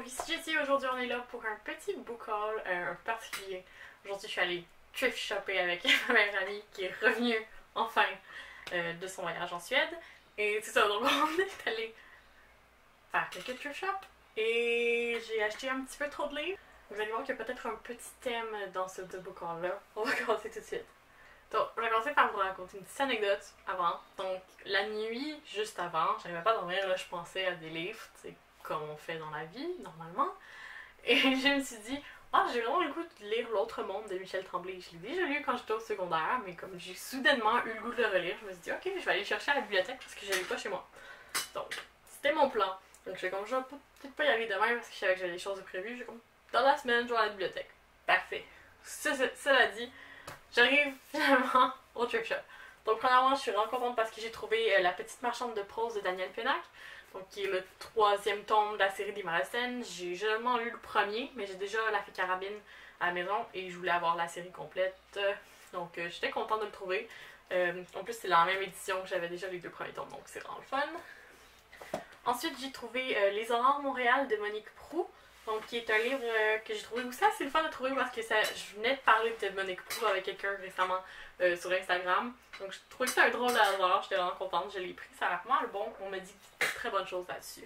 ici Jessie, aujourd'hui on est là pour un petit book haul, un particulier. Aujourd'hui je suis allée thrift shopper avec ma meilleure amie qui est revenue enfin de son voyage en Suède. Et c'est ça, donc on est allé faire quelques thrift shops et j'ai acheté un petit peu trop de livres. Vous allez voir qu'il y a peut-être un petit thème dans ce book haul là. On va commencer tout de suite. Donc, je vais commencer par vous raconter une petite anecdote avant. Donc, la nuit, juste avant, j'arrivais pas à dormir, là, je pensais à des livres, tu sais, comme on fait dans la vie, normalement. Et je me suis dit, j'ai vraiment le goût de lire L'autre monde de Michel Tremblay. Je l'ai déjà lu quand j'étais au secondaire, mais comme j'ai soudainement eu le goût de le relire, je me suis dit, ok, je vais aller le chercher à la bibliothèque parce que je l'avais pas chez moi. Donc, c'était mon plan. Donc, je vais comme, je vais peut-être pas y aller demain parce que je savais que j'avais des choses de prévues. J'ai comme, dans la semaine, je vais à la bibliothèque. Parfait. Cela dit, j'arrive finalement au thrift shop. Donc premièrement, je suis vraiment contente parce que j'ai trouvé La petite marchande de prose de Daniel Pénac, donc qui est le 3e tome de la série des Malacènes. J'ai seulement lu le premier, mais j'ai déjà La Fée Carabine à la maison et je voulais avoir la série complète. Donc j'étais contente de le trouver. En plus, c'est la même édition que j'avais déjà les 2 premiers tomes, donc c'est vraiment le fun. Ensuite, j'ai trouvé Les Aurores Montréal de Monique Proulx. Donc, qui est un livre que j'ai trouvé aussi assez le fun de trouver parce que je venais de parler de Monique Proulx avec quelqu'un récemment sur Instagram. Donc, je trouvais que c'était un drôle de hasard. J'étais vraiment contente. Je l'ai pris. Ça a l'air vraiment bon. On m'a dit de très bonnes choses là-dessus.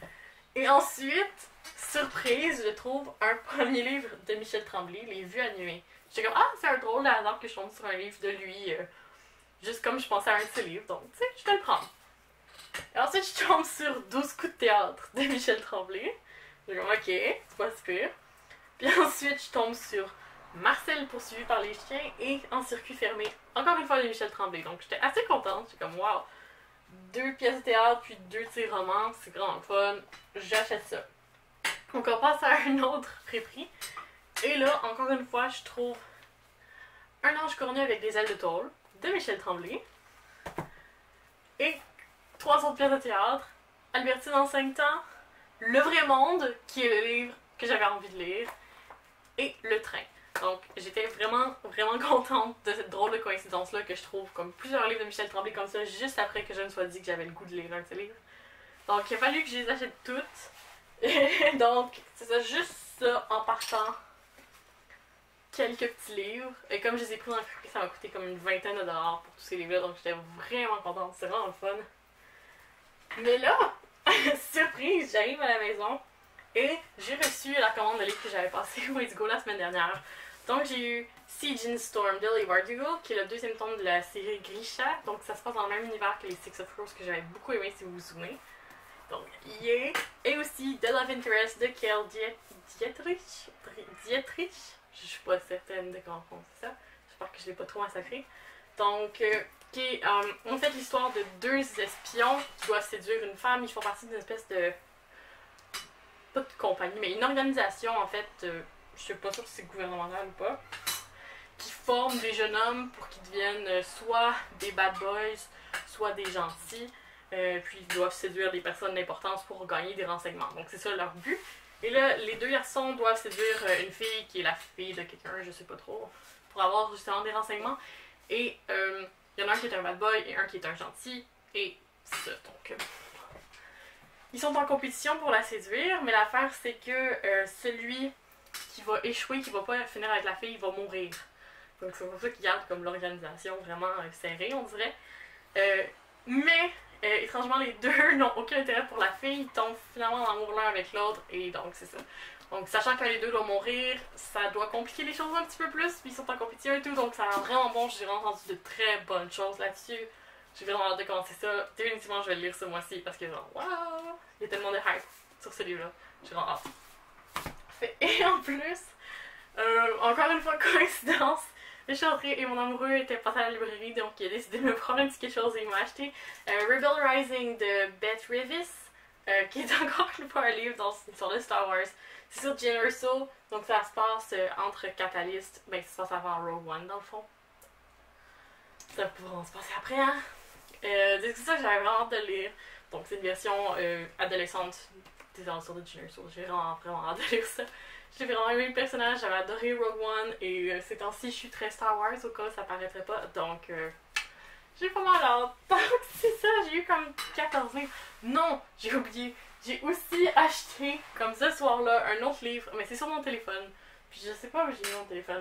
Et ensuite, surprise, je trouve un premier livre de Michel Tremblay, Les Vues à nuée. J'étais comme, c'est un drôle de hasard que je tombe sur un livre de lui, juste comme je pensais à un de ses livres. Donc, tu sais, je vais le prendre. Et ensuite, je tombe sur 12 coups de théâtre de Michel Tremblay. Je dis, ok, c'est pas si pire. Puis ensuite, je tombe sur Marcel poursuivi par les chiens et En circuit fermé, encore une fois de Michel Tremblay. Donc j'étais assez contente, j'étais comme wow, 2 pièces de théâtre puis 2 de ses romans, c'est vraiment fun, j'achète ça. Donc on passe à un autre pré-prix. Et là, encore une fois, je trouve Un ange cornu avec des ailes de tôle de Michel Tremblay. Et 3 autres pièces de théâtre, Albertine en 5 temps, Le vrai monde, qui est le livre que j'avais envie de lire, et Le train. Donc j'étais vraiment contente de cette drôle de coïncidence-là que je trouve comme plusieurs livres de Michel Tremblay comme ça, juste après que je me sois dit que j'avais le goût de lire un de ces livres. Donc il a fallu que je les achète toutes. Et donc c'est ça, juste ça en partant. Quelques petits livres. Et comme je les ai pris dans le prix, ça m'a coûté comme une vingtaine de dollars pour tous ces livres-là, donc j'étais vraiment contente, c'est vraiment le fun. Mais là, surprise, j'arrive à la maison et j'ai reçu la commande de livre que j'avais passé au Indigo la semaine dernière. Donc j'ai eu Siege in Storm de Leigh Bardugo, qui est le 2e tome de la série Grisha. Donc ça se passe dans le même univers que les Six of Crows que j'avais beaucoup aimé si vous vous souvenez. Donc yeah! Et aussi The Love Interest de Kel Dietrich. Je suis pas certaine de comment on dit ça. J'espère que je l'ai pas trop massacré. Donc qui est en fait l'histoire de 2 espions qui doivent séduire une femme. Ils font partie d'une espèce de, pas de compagnie, mais une organisation en fait, je sais pas sûre si c'est gouvernemental ou pas, qui forme des jeunes hommes pour qu'ils deviennent soit des bad boys, soit des gentils, puis ils doivent séduire des personnes d'importance pour gagner des renseignements. Donc c'est ça leur but. Et là, les 2 garçons doivent séduire une fille qui est la fille de quelqu'un, je sais pas trop, pour avoir justement des renseignements. Et il y en a un qui est un bad boy et un qui est un gentil. Et c'est ça, donc ils sont en compétition pour la séduire, mais l'affaire c'est que celui qui va échouer, qui va pas finir avec la fille, va mourir. Donc c'est pour ça qu'ils gardent comme l'organisation vraiment serrée, on dirait. Mais étrangement, les 2 n'ont aucun intérêt pour la fille, ils tombent finalement en amour l'un avec l'autre, et donc c'est ça. Donc sachant que les 2 doivent mourir, ça doit compliquer les choses un petit peu plus, puis ils sont en compétition et tout, donc ça a l'air vraiment bon, j'ai vraiment entendu de très bonnes choses là-dessus. J'ai vraiment hâte de commencer ça. Définitivement, je vais le lire ce mois-ci parce que genre, waouh! Il y a tellement de hype sur ce livre-là. J'ai vraiment hâte. Et en plus, encore une fois, coïncidence, je suis entrée et mon amoureux était passé à la librairie, donc il a décidé de me prendre un petit quelque chose et il m'a acheté Rebel Rising de Beth Revis, qui est encore une fois un livre sur le Star Wars. C'est sur Jyn Erso, donc ça se passe entre Catalyst, ça se passe avant Rogue One dans le fond. Ça pourra se passer après, hein? C'est ça que j'avais vraiment hâte de lire. Donc c'est une version adolescente des aventures de Jyn Erso. J'ai vraiment hâte de lire ça. J'ai vraiment aimé le personnage, j'avais adoré Rogue One et ces temps-ci je suis très Star Wars au cas où ça paraîtrait pas. Donc j'ai vraiment hâte. Donc c'est ça, j'ai eu comme 14 livres. Non, j'ai oublié. J'ai aussi acheté, comme ce soir-là, un autre livre, mais c'est sur mon téléphone. Puis je sais pas où j'ai mis mon téléphone.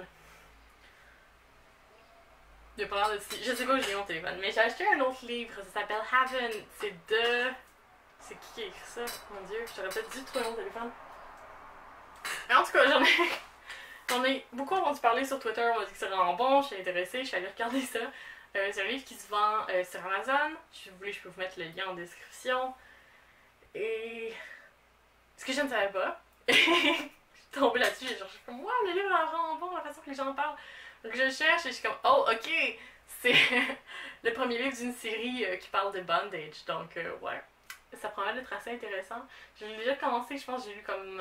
Je vais pas de je sais pas où j'ai mis mon téléphone, mais j'ai acheté un autre livre, ça s'appelle Haven. C'est de... C'est qui a écrit ça? Mon dieu, j'aurais peut-être dû trouver mon téléphone. Mais en tout cas, j'en ai beaucoup entendu parler sur Twitter, on m'a dit que c'est vraiment bon, je suis intéressée, je suis allée regarder ça. C'est un livre qui se vend sur Amazon. Si vous voulez, je peux vous mettre le lien en description. Et ce que je ne savais pas, je suis tombée là-dessus, et genre, je suis comme, waouh, le livre est vraiment bon, la façon que les gens en parlent. Donc je cherche et je suis comme, oh, ok, c'est le premier livre d'une série qui parle de bondage. Donc, ouais, ça promet d'être assez intéressant. J'ai déjà commencé, je pense que j'ai lu comme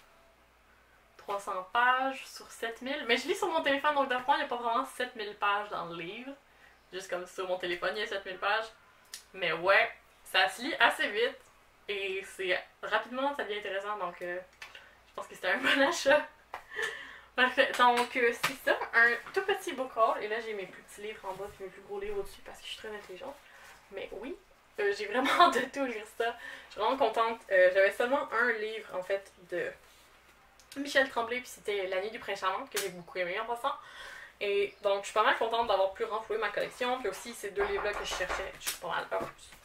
300 pages sur 7000. Mais je lis sur mon téléphone, donc d'après, il n'y a pas vraiment 7000 pages dans le livre. Juste comme sur mon téléphone, il y a 7000 pages. Mais ouais, ça se lit assez vite. Et c'est rapidement, ça devient intéressant, donc je pense que c'était un bon achat. Parfait, donc c'est ça, un tout petit book haul. Et là, j'ai mes plus petits livres en bas et mes plus gros livres au-dessus parce que je suis très intelligente. Mais oui, j'ai vraiment hâte de tout lire ça. Je suis vraiment contente. J'avais seulement un livre, en fait, de Michel Tremblay, puis c'était La Nuit du Prince Charmant, que j'ai beaucoup aimé en passant. Et donc, je suis pas mal contente d'avoir pu renflouer ma collection. Puis aussi, ces deux livres-là que je cherchais, je suis pas mal heureuse.